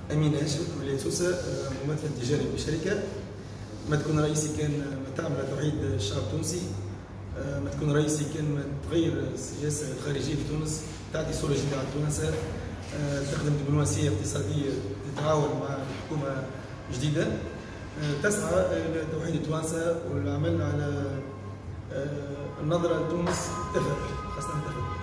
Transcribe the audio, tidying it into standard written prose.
أمين هاشم ولاية سوسة، ممثل تجاري بشركة. ما تكون رئيسي كان تعمل توحيد الشعب التونسي. ما تكون رئيسي كان تغير السياسة الخارجية في تونس، تعطي صورة جديدة على تونس، تخدم دبلوماسية اقتصادية تتعاون مع الحكومة جديدة، تسعى لتوحيد التوانسة والعمل على النظرة لتونس تفرق، خاصة تفرق.